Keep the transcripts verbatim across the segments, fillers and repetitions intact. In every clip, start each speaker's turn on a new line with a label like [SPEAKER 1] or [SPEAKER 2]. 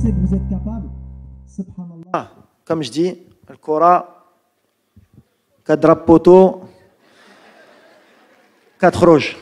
[SPEAKER 1] pensez que vous êtes capable, subhanallah.
[SPEAKER 2] Ah, comme je dis, le Kora, quatre draps poteaux, quatre rouges.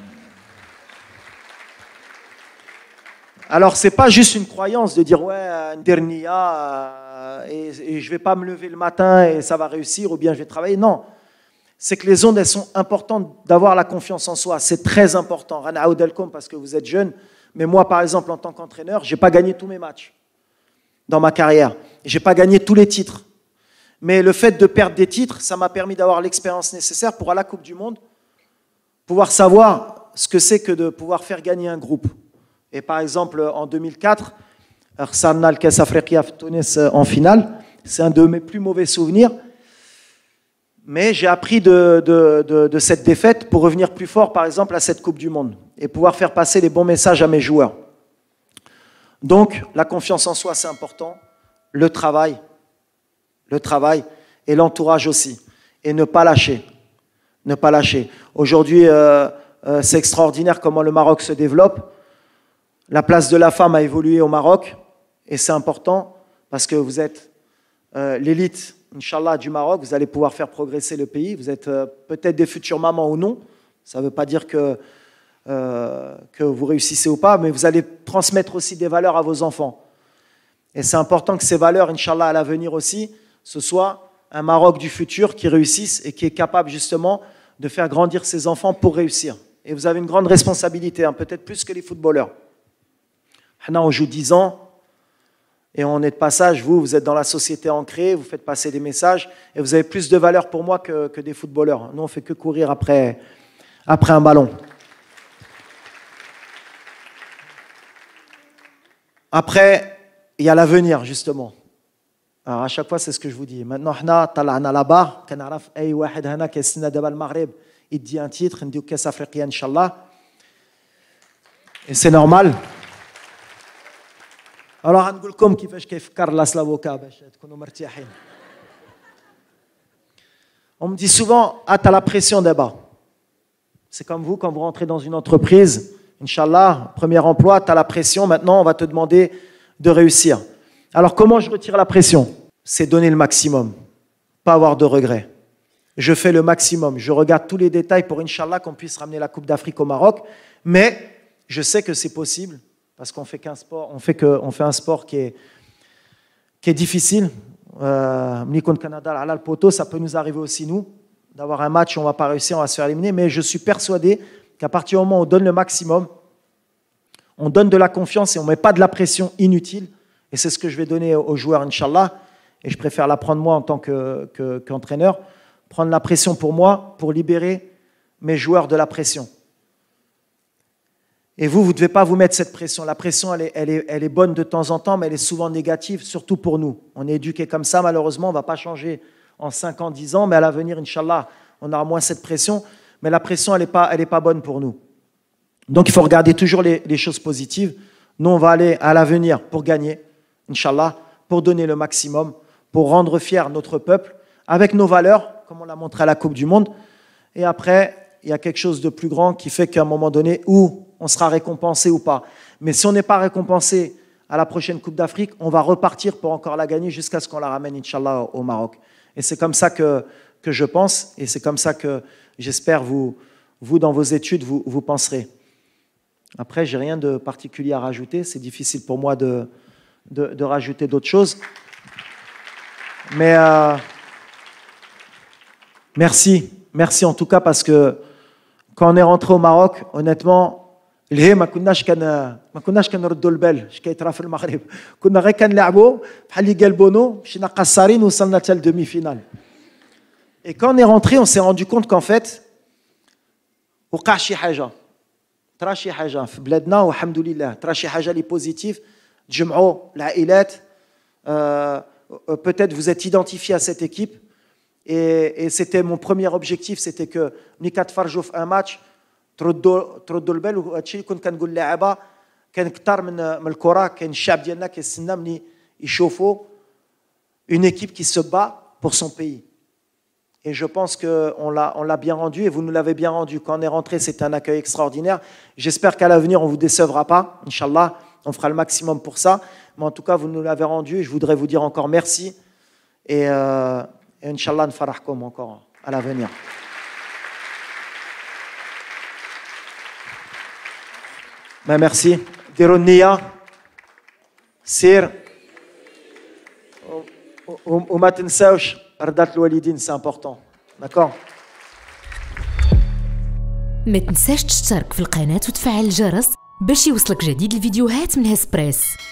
[SPEAKER 2] Alors, ce n'est pas juste une croyance de dire, ouais, une dernière, euh, et, et je ne vais pas me lever le matin et ça va réussir, ou bien je vais travailler. Non, c'est que les ondes, elles sont importantes d'avoir la confiance en soi. C'est très important. Rana Oudelkom, parce que vous êtes jeune, mais moi, par exemple, en tant qu'entraîneur, je n'ai pas gagné tous mes matchs dans ma carrière. Je n'ai pas gagné tous les titres. Mais le fait de perdre des titres, ça m'a permis d'avoir l'expérience nécessaire pour, à la Coupe du Monde, pouvoir savoir ce que c'est que de pouvoir faire gagner un groupe. Et par exemple, en deux mille quatre, Arsenal Al-Kas Afriqiya Tunis en finale, c'est un de mes plus mauvais souvenirs. Mais j'ai appris de, de, de, de cette défaite pour revenir plus fort, par exemple, à cette Coupe du Monde et pouvoir faire passer les bons messages à mes joueurs. Donc, la confiance en soi, c'est important. Le travail, le travail et l'entourage aussi. Et ne pas lâcher. Ne pas lâcher. Aujourd'hui, euh, euh, c'est extraordinaire comment le Maroc se développe. La place de la femme a évolué au Maroc et c'est important parce que vous êtes euh, l'élite, Inch'Allah, du Maroc. Vous allez pouvoir faire progresser le pays. Vous êtes euh, peut-être des futures mamans ou non. Ça ne veut pas dire que, euh, que vous réussissez ou pas, mais vous allez transmettre aussi des valeurs à vos enfants. Et c'est important que ces valeurs, Inch'Allah, à l'avenir aussi, ce soit un Maroc du futur qui réussisse et qui est capable justement de faire grandir ses enfants pour réussir. Et vous avez une grande responsabilité, hein, peut-être plus que les footballeurs. Maintenant, on joue dix ans et on est de passage. Vous, vous êtes dans la société ancrée, vous faites passer des messages et vous avez plus de valeur pour moi que, que des footballeurs. Nous, on ne fait que courir après, après un ballon. Après, il y a l'avenir, justement. Alors, à chaque fois, c'est ce que je vous dis. Maintenant, on a là-bas, on a أي واحد هنا كيستنى دابا المغرب يدي un titre, نديو كاس أفريقيا إن شاء الله. Et c'est normal. Alors, غنقول لكم كيفاش كيفكر لاسلافوكا باش تكونوا مرتاحين. On me dit souvent, ah, t'as la pression d'abord. C'est comme vous, quand vous rentrez dans une entreprise, Inch'Allah, premier emploi, tu as la pression, maintenant on va te demander de réussir. Alors comment je retire la pression? C'est donner le maximum, pas avoir de regrets. Je fais le maximum, je regarde tous les détails pour Inch'Allah qu'on puisse ramener la Coupe d'Afrique au Maroc, mais je sais que c'est possible, parce qu'on fait qu'un sport, on fait, que, on fait un sport qui est, qui est difficile. Euh, Canada, à l'Alpoto, ça peut nous arriver aussi, nous, d'avoir un match, on ne va pas réussir, on va se faire éliminer, mais je suis persuadé qu'à partir du moment où on donne le maximum, on donne de la confiance et on ne met pas de la pression inutile, et c'est ce que je vais donner aux joueurs, Inch'Allah, et je préfère la prendre moi en tant que, que, qu'entraîneur, prendre la pression pour moi, pour libérer mes joueurs de la pression. Et vous, vous ne devez pas vous mettre cette pression. La pression, elle est, elle, est, elle est bonne de temps en temps, mais elle est souvent négative, surtout pour nous. On est éduqués comme ça, malheureusement, on ne va pas changer en cinq ans, dix ans, mais à l'avenir, Inch'Allah, on aura moins cette pression. Mais la pression, elle n'est pas, elle est pas bonne pour nous. Donc, il faut regarder toujours les, les choses positives. Nous, on va aller à l'avenir pour gagner, Inch'Allah, pour donner le maximum, pour rendre fier notre peuple, avec nos valeurs, comme on l'a montré à la Coupe du Monde. Et après, il y a quelque chose de plus grand qui fait qu'à un moment donné, où on sera récompensé ou pas. Mais si on n'est pas récompensé à la prochaine Coupe d'Afrique, on va repartir pour encore la gagner jusqu'à ce qu'on la ramène, Inch'Allah, au Maroc. Et c'est comme ça que, que je pense, et c'est comme ça que j'espère vous, vous dans vos études, vous, vous penserez. Après, j'ai rien de particulier à rajouter. C'est difficile pour moi de, de, de rajouter d'autres choses. Mais euh, merci, merci en tout cas, parce que quand on est rentré au Maroc, honnêtement, الهي ما كناش كان ما كناش كنردوا البال اش كيطرا في المغرب كنا غير كنلعبوا بحال اللي قلبونو مشينا قصارين وصلنا حتى لدومي فينال. Et quand on est rentré, on s'est rendu compte qu'en fait وقع شي حاجه طرا شي حاجه في بلادنا والحمد لله طرا شي حاجه لي بوزيتيف تجمعوا العائلات. euh, peut-être vous êtes identifié à cette équipe et, et c'était mon premier objectif, c'était que ملي كتفرجوا في un match تردوا تردوا البال. وهادشي اللي كنت كنقول للاعبه كان كثر من من الكره. كاين الشعب ديالنا كيستنى ملي يشوفوا une équipe qui se bat pour son pays. Et je pense qu'on l'a, on l'a bien rendu et vous nous l'avez bien rendu. Quand on est rentré, c'était un accueil extraordinaire. J'espère qu'à l'avenir, on ne vous décevra pas, Inch'Allah. on fera le maximum pour ça. Mais en tout cas, vous nous l'avez rendu. Je voudrais vous dire encore merci. Et, euh, et Inch'Allah, nfarahkom encore à l'avenir. Ben merci. Dirou Nia, Sir. وما تنساوش رضات الوالدين c'est important. D'accord?
[SPEAKER 3] ما تنساش تشترك في القناة وتفعل الجرس باش يوصلك جديد الفيديوهات من هسبريس.